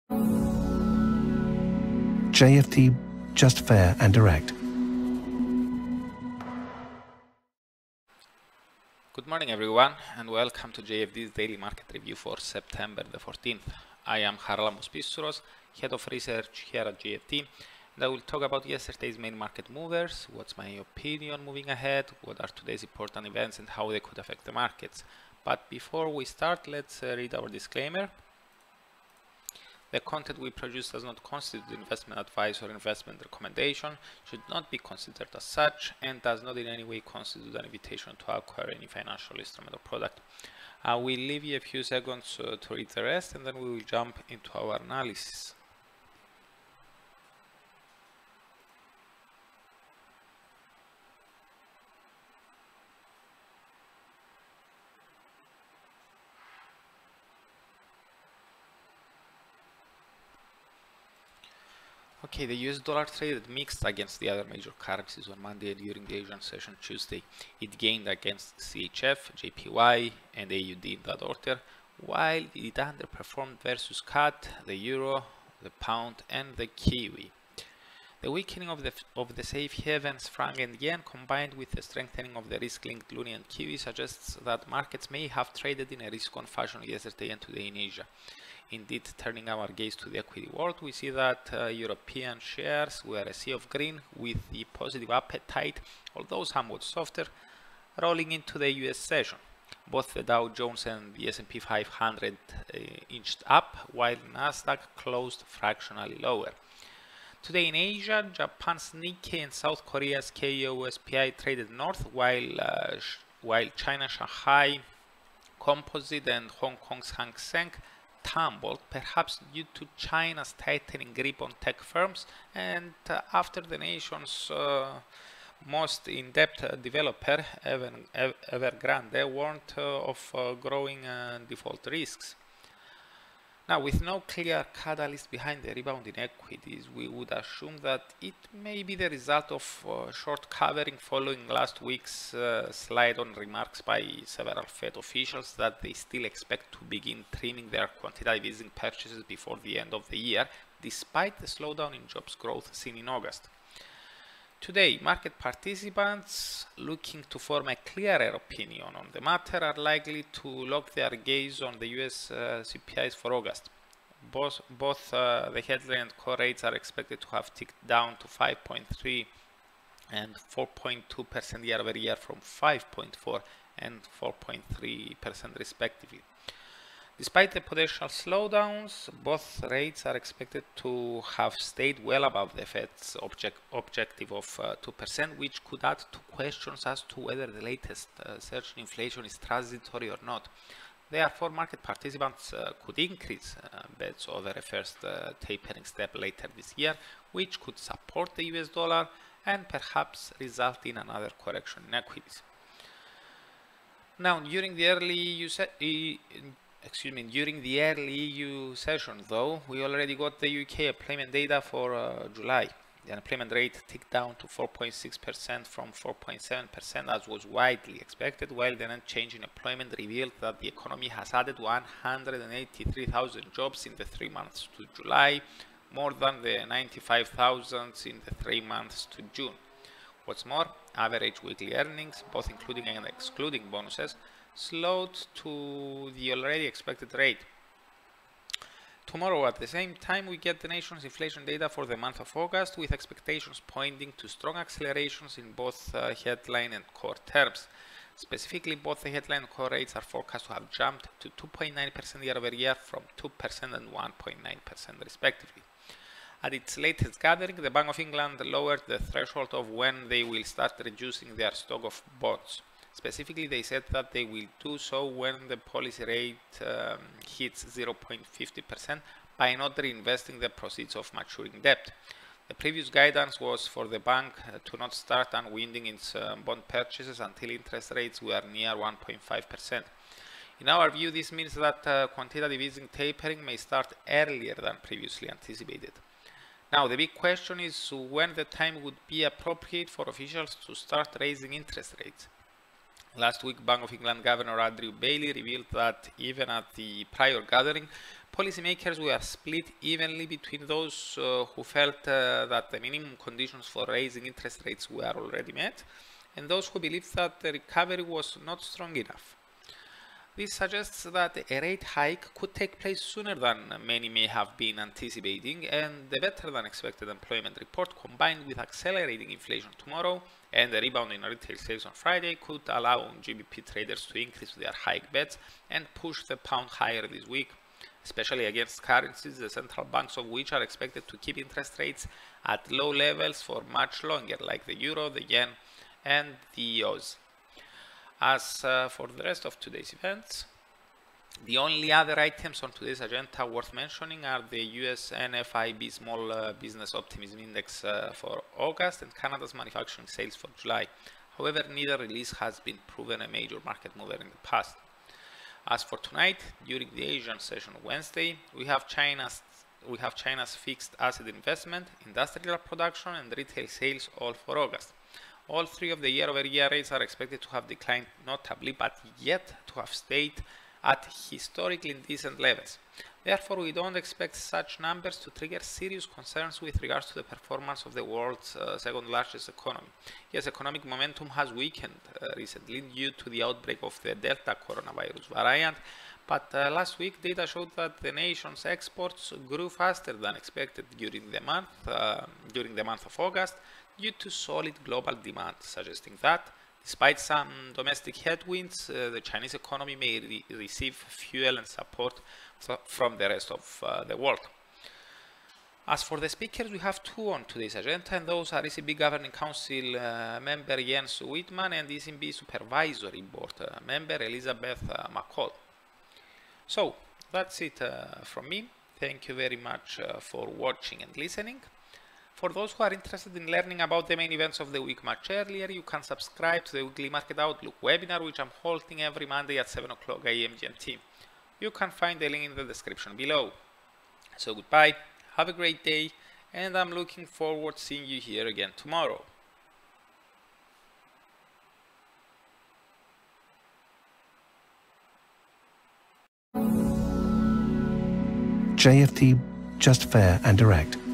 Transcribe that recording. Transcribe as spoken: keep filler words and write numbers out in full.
J F D, just fair and direct. Good morning everyone, and welcome to J F D's daily market review for September the fourteenth. I am Charalambos Pissouros, head of research here at J F D, and I will talk about yesterday's main market movers, what's my opinion moving ahead, what are today's important events and how they could affect the markets. But before we start, let's uh, read our disclaimer. The content we produce does not constitute investment advice or investment recommendation, should not be considered as such, and does not in any way constitute an invitation to acquire any financial instrument or product. I will leave you a few seconds uh, to read the rest, and then we will jump into our analysis. Okay, the U S dollar traded mixed against the other major currencies on Monday and during the Asian session Tuesday. It gained against C H F, J P Y and A U D in that order, while it underperformed versus C A D, the Euro, the Pound and the Kiwi. The weakening of the, of the safe havens franc and yen combined with the strengthening of the risk-linked loonie and Kiwi suggests that markets may have traded in a risk-on fashion yesterday and today in Asia. Indeed, turning our gaze to the equity world, we see that uh, European shares were a sea of green with the positive appetite, although somewhat softer, rolling into the U S session. Both the Dow Jones and the S and P five hundred uh, inched up, while Nasdaq closed fractionally lower. Today in Asia, Japan's Nikkei and South Korea's K O S C P I traded north, while, uh, while China Shanghai Composite and Hong Kong's Hang Seng tumbled, perhaps due to China's tightening grip on tech firms and uh, after the nation's uh, most in-depth uh, developer, Ever, Evergrande, warned uh, of uh, growing uh, default risks. Now, with no clear catalyst behind the rebound in equities, we would assume that it may be the result of uh, short covering following last week's uh, slide on remarks by several Fed officials that they still expect to begin trimming their quantitative easing purchases before the end of the year, despite the slowdown in jobs growth seen in August. Today, market participants looking to form a clearer opinion on the matter are likely to lock their gaze on the U S uh, C P Is for August. Both, both uh, the headline and core rates are expected to have ticked down to five point three and four point two percent year over year from five point four and four point three percent respectively. Despite the potential slowdowns, both rates are expected to have stayed well above the Fed's object, objective of uh, two percent, which could add to questions as to whether the latest uh, surge in inflation is transitory or not. Therefore, market participants uh, could increase uh, bets over a first uh, tapering step later this year, which could support the U S dollar and perhaps result in another correction in equities. Now, during the early uh, Excuse me, during the early E U session though, we already got the U K employment data for uh, July. The unemployment rate ticked down to four point six percent from four point seven percent as was widely expected, while the net change in employment revealed that the economy has added one hundred eighty-three thousand jobs in the three months to July, more than the ninety-five thousand in the three months to June. What's more, average weekly earnings, both including and excluding bonuses, slowed to the already expected rate. Tomorrow at the same time we get the nation's inflation data for the month of August, with expectations pointing to strong accelerations in both uh, headline and core terms. Specifically, both the headline and core rates are forecast to have jumped to two point nine percent year over year from two percent and one point nine percent respectively. At its latest gathering, the Bank of England lowered the threshold of when they will start reducing their stock of bonds. Specifically, they said that they will do so when the policy rate um, hits zero point five zero percent by not reinvesting the proceeds of maturing debt. The previous guidance was for the bank uh, to not start unwinding its uh, bond purchases until interest rates were near one point five percent. In our view, this means that uh, quantitative easing tapering may start earlier than previously anticipated. Now, the big question is when the time would be appropriate for officials to start raising interest rates. Last week, Bank of England Governor Andrew Bailey revealed that even at the prior gathering, Policymakers were split evenly between those uh, who felt uh, that the minimum conditions for raising interest rates were already met and those who believed that the recovery was not strong enough. This suggests that a rate hike could take place sooner than many may have been anticipating, and the better than expected employment report combined with accelerating inflation tomorrow and a rebound in retail sales on Friday could allow G B P traders to increase their hike bets and push the pound higher this week, especially against currencies the central banks of which are expected to keep interest rates at low levels for much longer, like the euro, the yen, and the Aussie. As uh, for the rest of today's events, the only other items on today's agenda worth mentioning are the U S N F I B Small uh, Business Optimism Index uh, for August and Canada's manufacturing sales for July. However, neither release has been proven a major market mover in the past. As for tonight, during the Asian session Wednesday, we have China's we have China's fixed asset investment, industrial production, and retail sales all for August. All three of the year-over-year rates are expected to have declined notably, but yet to have stayed at historically decent levels. Therefore, we don't expect such numbers to trigger serious concerns with regards to the performance of the world's uh, second largest economy. Yes, economic momentum has weakened uh, recently due to the outbreak of the Delta coronavirus variant, but uh, last week data showed that the nation's exports grew faster than expected during the month, uh, during the month of August, due to solid global demand, suggesting that, despite some domestic headwinds, uh, the Chinese economy may re receive fuel and support from the rest of uh, the world. As for the speakers, we have two on today's agenda, and those are E C B Governing Council uh, member Jens Wittmann and E C B Supervisory Board uh, member Elizabeth uh, McCall. So, that's it uh, from me. Thank you very much uh, for watching and listening. For those who are interested in learning about the main events of the week much earlier, you can subscribe to the Weekly Market Outlook webinar, which I'm holding every Monday at seven o'clock A M G M T. You can find the link in the description below. So goodbye, have a great day, and I'm looking forward to seeing you here again tomorrow. J F T, just fair and direct.